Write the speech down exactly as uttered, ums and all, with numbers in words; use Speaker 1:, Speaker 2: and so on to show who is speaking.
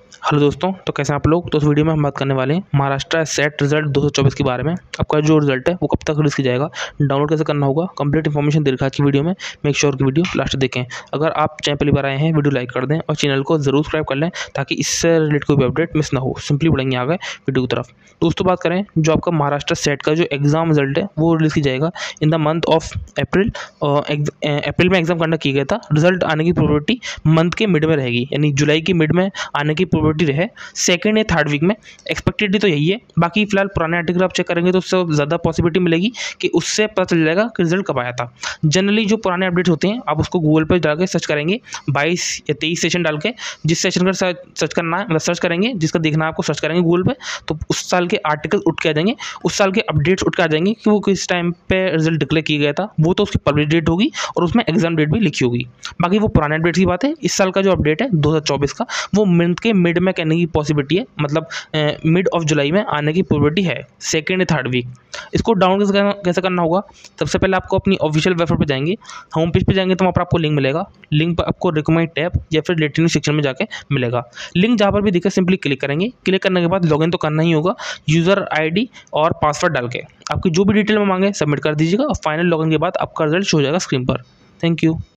Speaker 1: Hello दोस्तों, तो कैसे हैं आप लोग। तो इस वीडियो में हम बात करने वाले हैं महाराष्ट्र सेट रिजल्ट दो हज़ार चौबीस के बारे में। आपका जो रिजल्ट है वो कब तक रिलीज किया जाएगा, डाउनलोड कैसे करना होगा, कंप्लीट इन्फॉर्मेशन दे रखा है आज की वीडियो में। मेक श्योर की वीडियो लास्ट देखें। अगर आप चैनल पहली बार आए हैं, वीडियो लाइक कर दें और चैनल को जरूर सब्सक्राइब कर लें ताकि इससे रिलेटेड कोई भी अपडेट मिस ना हो। सिंपली बढ़ेंगे आगे वीडियो की तरफ। दोस्तों बात करें जो आपका महाराष्ट्र सेट का जो एग्जाम रिजल्ट है वो रिलीज किया जाएगा in the month of April. April में एग्जाम कंडक्ट किया गया था। रिजल्ट आने की प्रोबेबिलिटी मंथ के मिड में रहेगी, यानी जुलाई के मिड में आने की प्रोबेबिलिटी रहे सेकेंड या थर्ड वीक में। एक्सपेक्टेड तो यही है। बाकी फिलहाल पुराने आर्टिकल आप चेक करेंगे तो उससे ज़्यादा पॉसिबिलिटी मिलेगी कि उससे पता चल जाएगा कि रिजल्ट कब आया था। जनरली जो पुराने अपडेट्स होते हैं आप उसको गूगल पर जाकर सर्च करेंगे, बाईस या तेईस सेशन डाल के, जिस सेशन का सर्च करना है मतलब सर्च करेंगे, जिसका देखना है आपको सर्च करेंगे गूगल पे, तो उस साल के आर्टिकल उठ के आ जाएंगे, उस साल के अपडेट्स उठ के आ जाएंगे कि वो किस टाइम पे रिजल्ट डिक्लेयर किया गया था। वो तो उसकी पब्लिश डेट होगी और उसमें एग्जाम डेट भी लिखी होगी। बाकी वो पुराने अपडेट्स की बात है। इस साल का जो अपडेट है दो हज़ार चौबीस का, वो मंथ के मिड में कहने की पॉसिबिलिटी है, मतलब मिड ऑफ जुलाई में आने की प्रोबेबिलिटी है, सेकेंड या थर्ड वीक। इसको डाउनलोड कैसे करना कैसे करना होगा। सबसे पहले आपको अपनी ऑफिशियल वेबसाइट पे जाएंगे, होम पेज पे जाएंगे तो वहाँ पर आपको लिंक मिलेगा। लिंक पर आपको रिकमेंड टैब या फिर लेटेस्ट सेक्शन में जाके मिलेगा। लिंक जहाँ पर भी दिखे सिंपली क्लिक करेंगे। क्लिक करने के बाद लॉगिन तो करना ही होगा, यूज़र आईडी और पासवर्ड डाल के आपकी जो भी डिटेल में मांगे सबमिट कर दीजिएगा और फाइनल लॉगिन के बाद आपका रिजल्ट शो हो जाएगा स्क्रीन पर। Thank you.